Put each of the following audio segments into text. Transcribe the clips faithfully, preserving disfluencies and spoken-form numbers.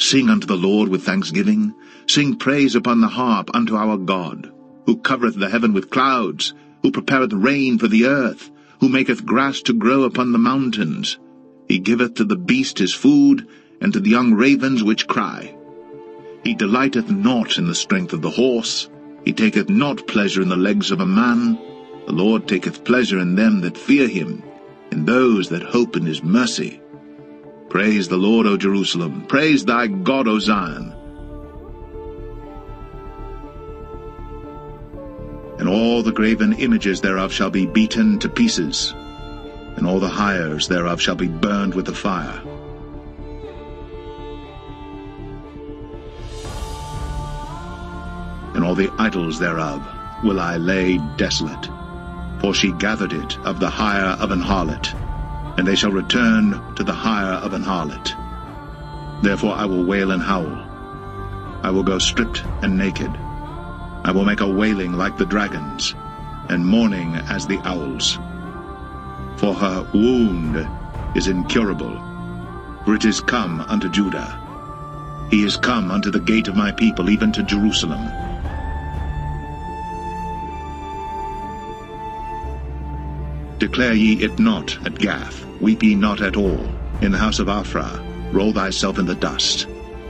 Sing unto the Lord with thanksgiving. Sing praise upon the harp unto our God, who covereth the heaven with clouds, who prepareth rain for the earth, who maketh grass to grow upon the mountains. He giveth to the beast his food, and to the young ravens which cry. He delighteth not in the strength of the horse, he taketh not pleasure in the legs of a man. The Lord taketh pleasure in them that fear him, in those that hope in his mercy. Praise the Lord, O Jerusalem. Praise thy God, O Zion. And all the graven images thereof shall be beaten to pieces, and all the hires thereof shall be burned with the fire. And all the idols thereof will I lay desolate, for she gathered it of the hire of an harlot, and they shall return to the hire of an harlot. Therefore I will wail and howl. I will go stripped and naked. I will make a wailing like the dragons, and mourning as the owls. For her wound is incurable, for it is come unto Judah. He is come unto the gate of my people, even to Jerusalem. Declare ye it not at Gath, weep ye not at all. In the house of Ophrah, roll thyself in the dust.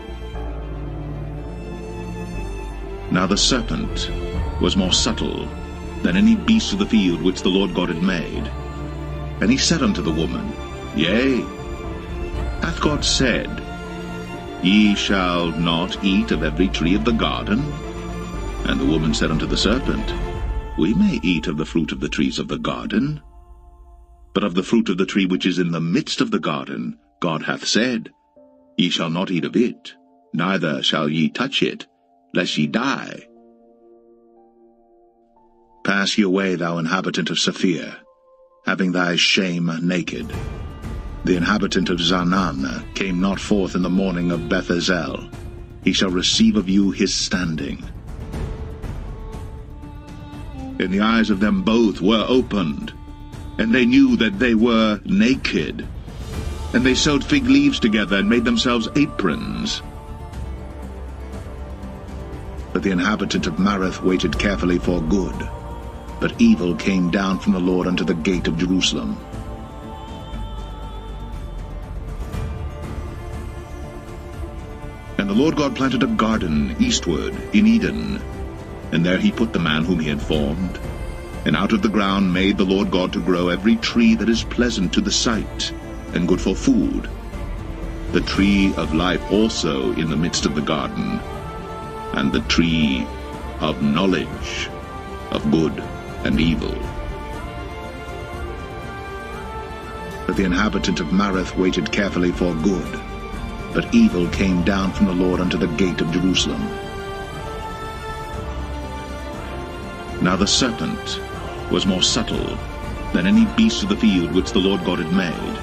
Now the serpent was more subtle than any beast of the field which the Lord God had made. And he said unto the woman, Yea, hath God said, Ye shall not eat of every tree of the garden? And the woman said unto the serpent, We may eat of the fruit of the trees of the garden. But of the fruit of the tree which is in the midst of the garden, God hath said, Ye shall not eat of it, neither shall ye touch it, lest ye die. Pass ye away, thou inhabitant of Saphir, having thy shame naked. The inhabitant of Zaanan came not forth in the morning of Beth-ezel. He shall receive of you his standing. And the eyes of them both were opened, and they knew that they were naked. And they sewed fig leaves together, and made themselves aprons. But the inhabitant of Mareth waited carefully for good, but evil came down from the Lord unto the gate of Jerusalem. And the Lord God planted a garden eastward in Eden, and there he put the man whom he had formed. And out of the ground made the Lord God to grow every tree that is pleasant to the sight, and good for food, the tree of life also in the midst of the garden, and the tree of knowledge of good and evil. But the inhabitant of Mareth waited carefully for good, but evil came down from the Lord unto the gate of Jerusalem. Now the serpent was more subtle than any beast of the field which the Lord God had made.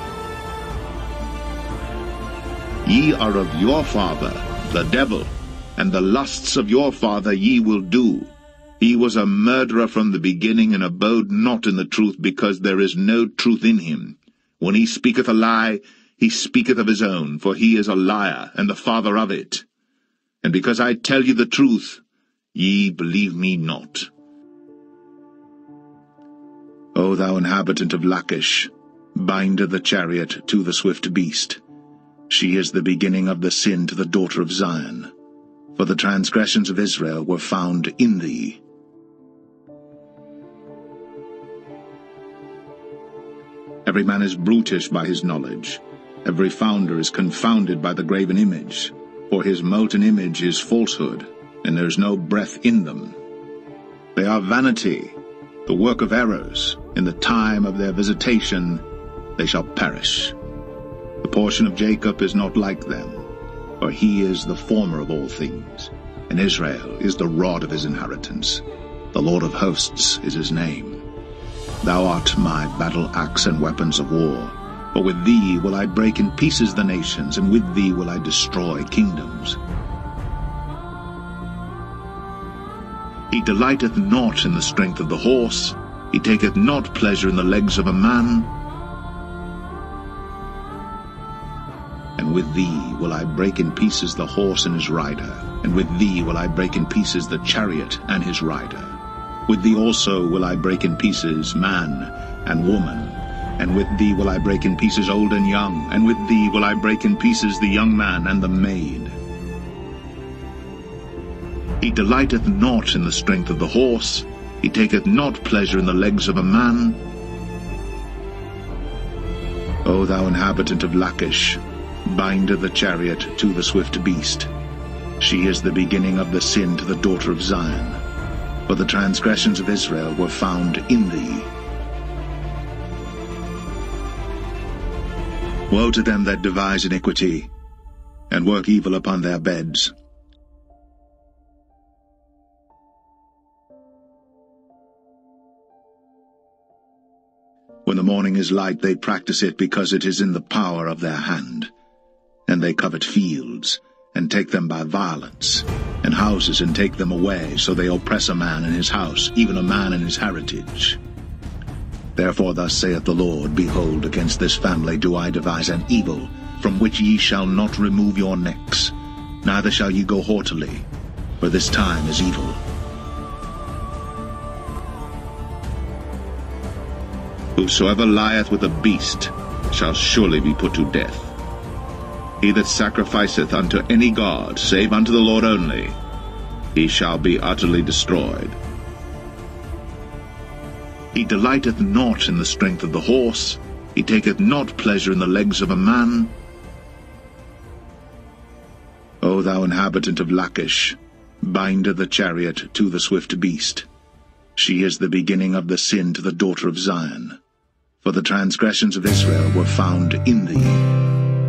Ye are of your father, the devil, and the lusts of your father ye will do. He was a murderer from the beginning, and abode not in the truth, because there is no truth in him. When he speaketh a lie, he speaketh of his own, for he is a liar, and the father of it. And because I tell you the truth, ye believe me not. O thou inhabitant of Lachish, bind the chariot to the swift beast. She is the beginning of the sin to the daughter of Zion, for the transgressions of Israel were found in thee. Every man is brutish by his knowledge. Every founder is confounded by the graven image. For his molten image is falsehood, and there is no breath in them. They are vanity, the work of errors. In the time of their visitation they shall perish. The portion of Jacob is not like them, for he is the former of all things, and Israel is the rod of his inheritance. The Lord of hosts is his name. Thou art my battle-axe and weapons of war. For with thee will I break in pieces the nations, and with thee will I destroy kingdoms. He delighteth not in the strength of the horse, he taketh not pleasure in the legs of a man. And with thee will I break in pieces the horse and his rider, and with thee will I break in pieces the chariot and his rider. With thee also will I break in pieces man and woman, and with thee will I break in pieces old and young, and with thee will I break in pieces the young man and the maid. He delighteth not in the strength of the horse, he taketh not pleasure in the legs of a man. O thou inhabitant of Lachish, bind the chariot to the swift beast. She is the beginning of the sin to the daughter of Zion, for the transgressions of Israel were found in thee. Woe to them that devise iniquity, and work evil upon their beds. When the morning is light, they practice it, because it is in the power of their hand. And they covet fields, and take them by violence, and houses, and take them away, so they oppress a man in his house, even a man in his heritage. Therefore thus saith the Lord, Behold, against this family do I devise an evil, from which ye shall not remove your necks, neither shall ye go haughtily, for this time is evil. Whosoever lieth with a beast shall surely be put to death. He that sacrificeth unto any god, save unto the Lord only, he shall be utterly destroyed. He delighteth not in the strength of the horse, he taketh not pleasure in the legs of a man. O thou inhabitant of Lachish, bind the chariot to the swift beast. She is the beginning of the sin to the daughter of Zion, for the transgressions of Israel were found in thee.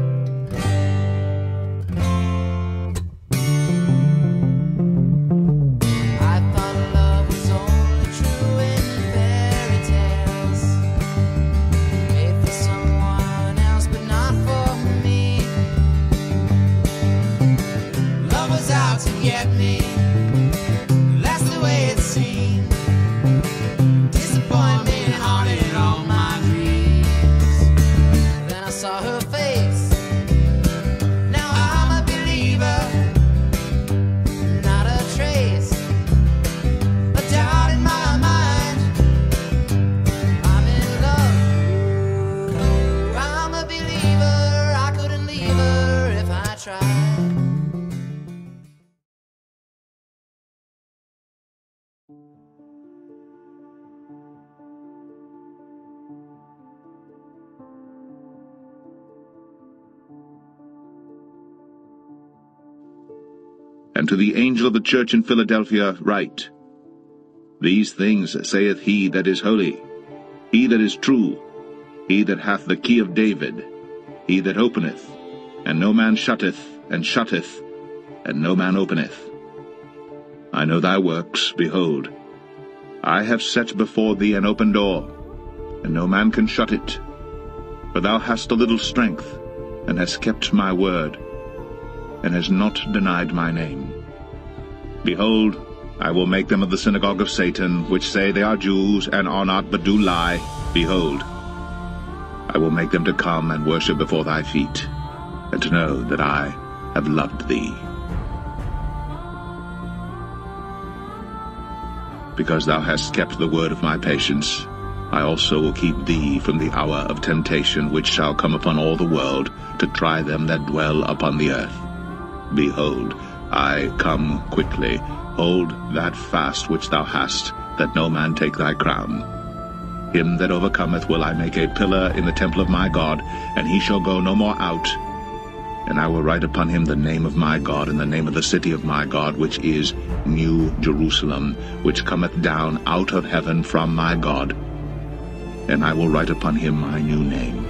And to the angel of the church in Philadelphia write, These things saith he that is holy, he that is true, he that hath the key of David, he that openeth, and no man shutteth, and shutteth, and no man openeth. I know thy works, behold, I have set before thee an open door, and no man can shut it. For thou hast a little strength, and hast kept my word, and hast not denied my name. Behold, I will make them of the synagogue of Satan, which say they are Jews, and are not, but do lie. Behold, I will make them to come and worship before thy feet, and to know that I have loved thee. Because thou hast kept the word of my patience, I also will keep thee from the hour of temptation which shall come upon all the world, to try them that dwell upon the earth. Behold, I come quickly. Hold that fast which thou hast, that no man take thy crown. Him that overcometh will I make a pillar in the temple of my God, and he shall go no more out. And I will write upon him the name of my God, and the name of the city of my God, which is New Jerusalem, which cometh down out of heaven from my God. And I will write upon him my new name.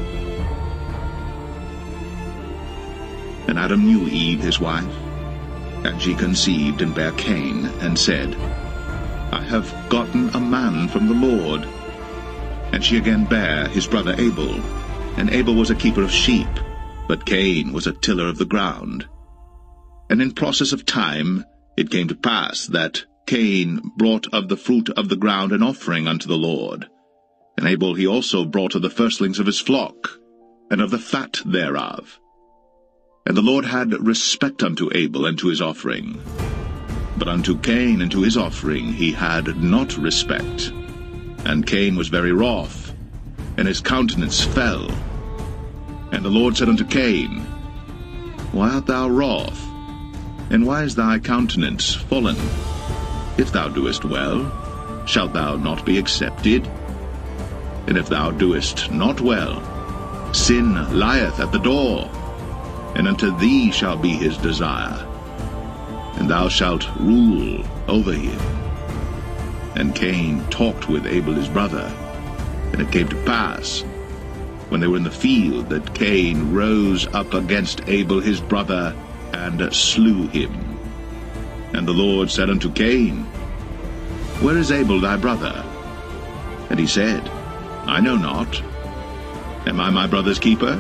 And Adam knew Eve his wife, and she conceived and bare Cain, and said, I have gotten a man from the Lord. And she again bare his brother Abel, and Abel was a keeper of sheep, but Cain was a tiller of the ground. And in process of time it came to pass that Cain brought of the fruit of the ground an offering unto the Lord. And Abel he also brought of the firstlings of his flock, and of the fat thereof. And the Lord had respect unto Abel and to his offering. But unto Cain and to his offering he had not respect. And Cain was very wroth, and his countenance fell. And the Lord said unto Cain, Why art thou wroth? And why is thy countenance fallen? If thou doest well, shalt thou not be accepted? And if thou doest not well, sin lieth at the door, and unto thee shall be his desire, and thou shalt rule over him. And Cain talked with Abel his brother. And it came to pass, when they were in the field, that Cain rose up against Abel his brother, and slew him. And the Lord said unto Cain, Where is Abel thy brother? And he said, I know not. Am I my brother's keeper?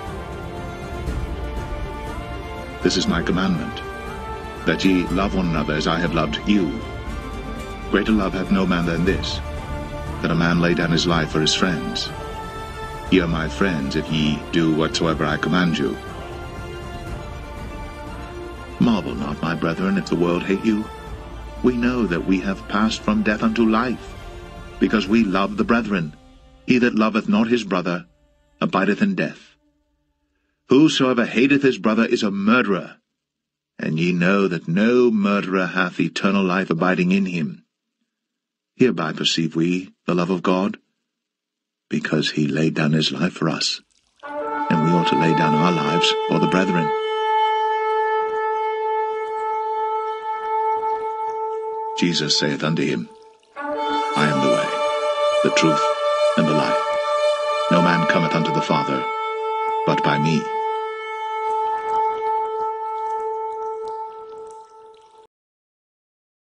This is my commandment, that ye love one another as I have loved you. Greater love hath no man than this, that a man lay down his life for his friends. Ye are my friends, if ye do whatsoever I command you. Marvel not, my brethren, if the world hate you. We know that we have passed from death unto life, because we love the brethren. He that loveth not his brother abideth in death. Whosoever hateth his brother is a murderer, and ye know that no murderer hath eternal life abiding in him. Hereby perceive we the love of God, because he laid down his life for us, and we ought to lay down our lives for the brethren. Jesus saith unto him, I am the way, the truth, and the life. No man cometh unto the Father, but by me.